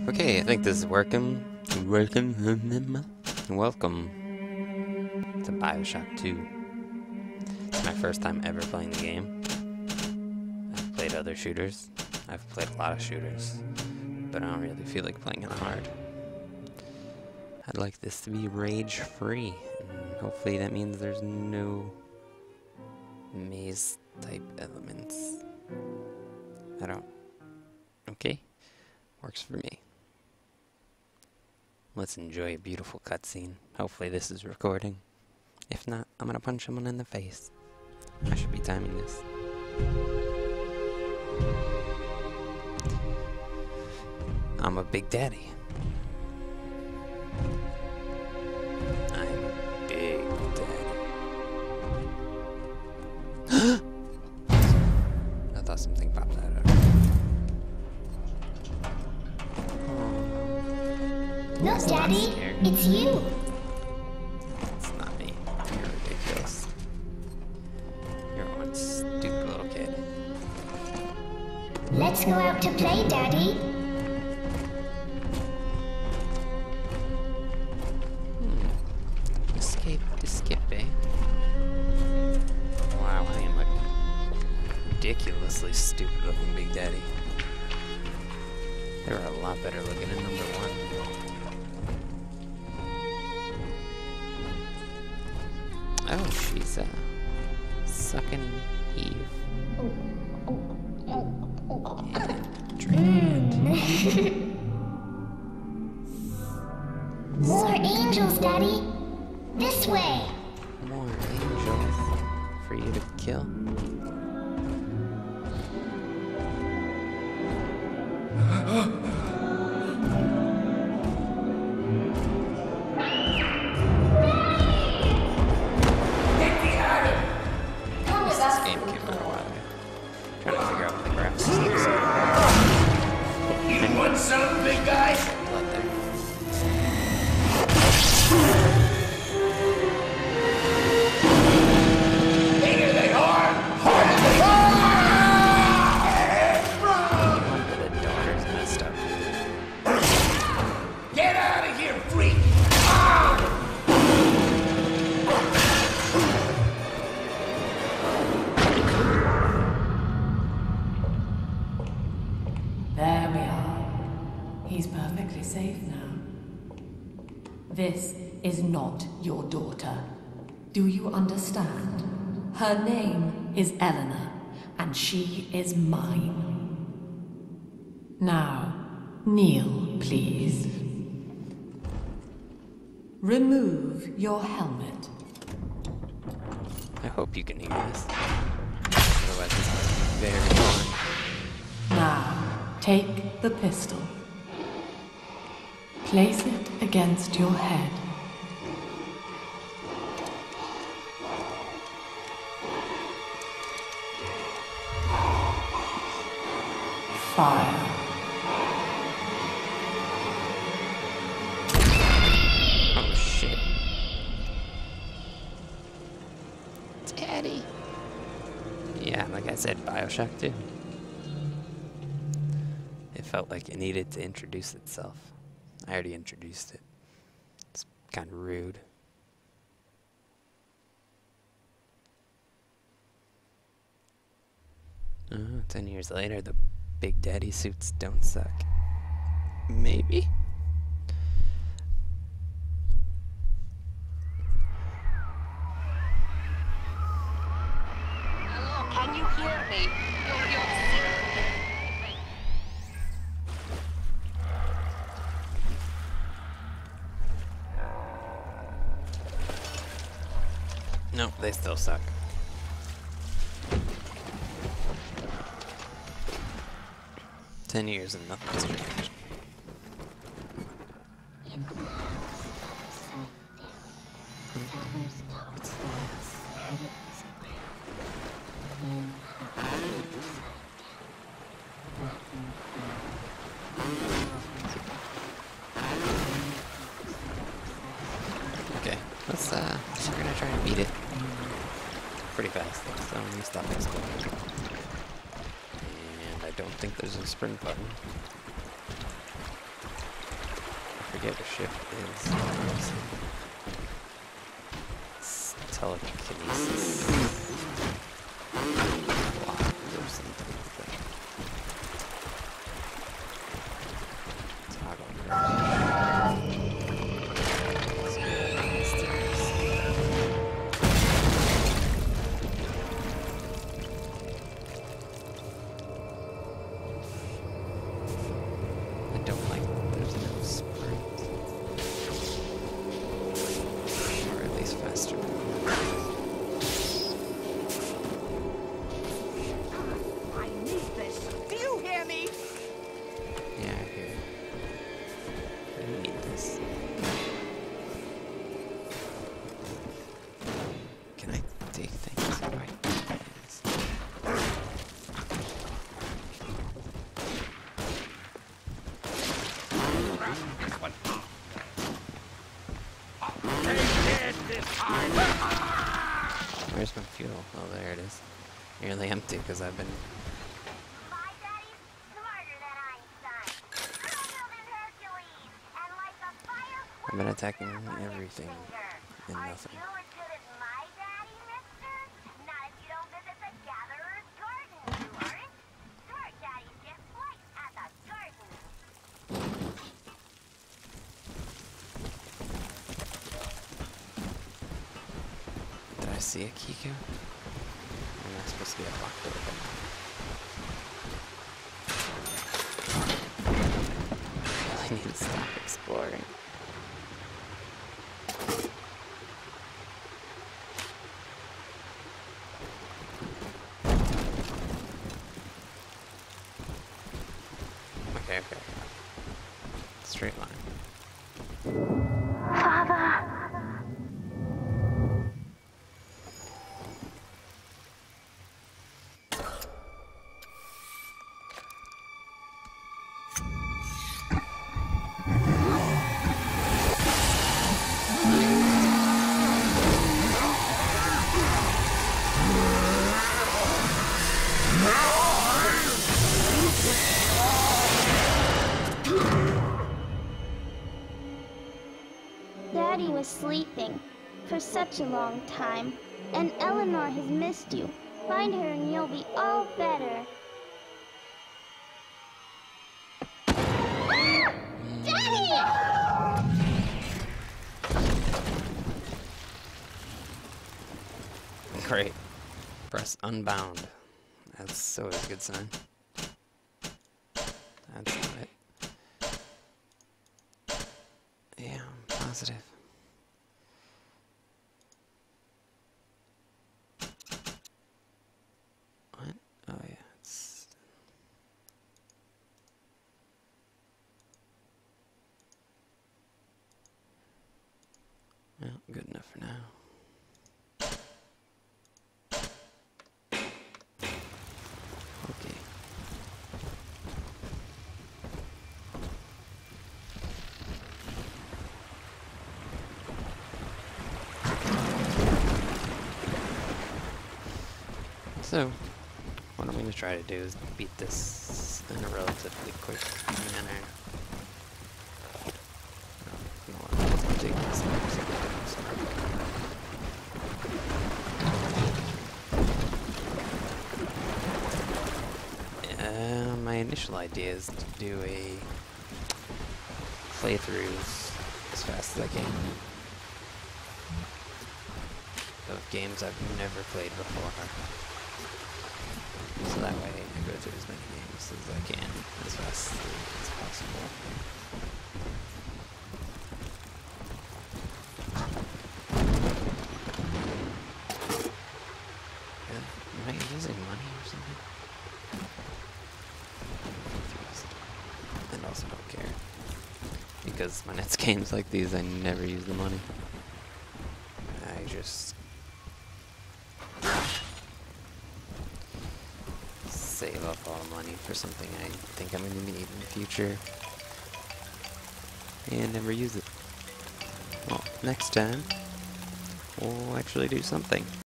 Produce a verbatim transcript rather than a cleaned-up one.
Okay, I think this is working. Working. Welcome to BioShock two. It's my first time ever playing the game. I've played other shooters. I've played a lot of shooters, but I don't really feel like playing it hard. I'd like this to be rage-free, and hopefully that means there's no maze-type elements. I don't... Okay. Works for me. Let's enjoy a beautiful cutscene. Hopefully this is recording. If not, I'm gonna punch someone in the face. I should be timing this. I'm a big daddy. I'm a big daddy. I thought something popped out of it. Look, Daddy, it's you. It's not me. You're ridiculous. You're one stupid little kid. Let's go out to play, Daddy. Hmm. Escape to skip, eh? Wow, I am a ridiculously stupid looking Big Daddy. They were a lot better looking in number one. Oh, she's uh, sucking Eve. And drained. More angels, Daddy. This way. More angels for you to kill. Some big guy. Bigger they are, harder they Wonder the daughter's messed up. Get out of here, freak! There we are. He's perfectly safe now. This is not your daughter. Do you understand? Her name is Eleanor, and she is mine. Now, kneel, please. Remove your helmet. I hope you can hear this. Otherwise this is very boring. Now, take the pistol. Place it against your head. Fire. Oh shit. Daddy. Yeah, like I said, BioShock two. It felt like it needed to introduce itself. I already introduced it. It's kind of rude. Uh, ten years later, the Big Daddy suits don't suck. Maybe? Hello, can you hear me? You're, you're No, they still suck. Ten years and nothing's changed. Okay, let's uh, we're gonna try and beat it pretty fast, so let me stop exploring. And I don't think there's a sprint button. forget what shift is. It's telekinesis. Block or something like that. Toggle curve. It's very mysterious. I don't like that there's no sprint. Or at least faster. I need this. Do you hear me? Yeah, I hear you. I need this. Can I take things? Right. Yes. This one. Take it this time. Where's my fuel? Oh, there it is. Nearly empty because I've been. My daddy's smarter than Einstein. Stronger than Hercules. And like a fire I've been attacking everything and Aren't nothing. you as good as my daddy, mister? Not if you don't visit the gatherer's garden, you aren't. Smart daddies get flights at the garden. Did I see a key code? Or am I supposed to be a locked door? I really need to stop exploring. Okay, okay. Straight line. Father. Daddy was sleeping for such a long time, and Eleanor has missed you. Find her and you'll be all better. Daddy! Great. Press unbound. That's always a good sign. That's not it. Yeah, I'm positive. What? Oh yeah, it's... Well, good enough for now. Okay. So, what I'm going to try to do is beat this in a relatively quick manner. No, you know what, let's take this out so we don't start. Uh, my initial idea is to do a playthrough as fast as I can of games I've never played before. So that way I go through as many games as I can as fast as possible. Yeah, am I using money or something? And also don't care. Because when it's games like these, I never use the money. I just save up all the money for something I think I'm going to need in the future. And never use it. Well, next time, we'll actually do something.